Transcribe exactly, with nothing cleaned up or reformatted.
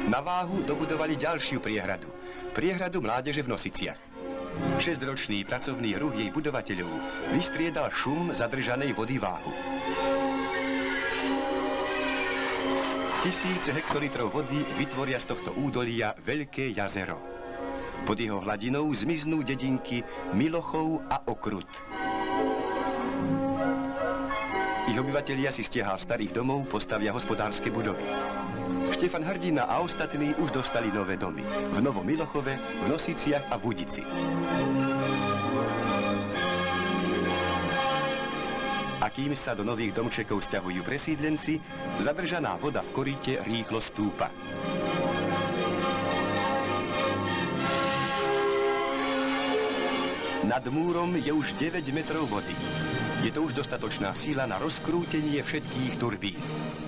Na váhu dobudovali ďalšiu priehradu. Priehradu mládeže v Nosiciach. Šesťročný pracovný ruch jej budovateľov vystriedal šum zadržanej vody váhu. Tisíce hektolitrov vody vytvoria z tohto údolia veľké jazero. Pod jeho hladinou zmiznú dedinky Milochov a Okrut. Ich obyvatelia si z tiehal starých domov postavia hospodárske budovy. Štefan Hrdina a ostatní už dostali nové domy. V Novom Milochove, v Nosiciach a v Udici. A kým sa do nových domčekov sťahujú presídlenci, zadržaná voda v koryte rýchlo stúpa. Nad múrom je už deväť metrov vody. Je to už dostatočná sila na rozkrútenie všetkých turbín.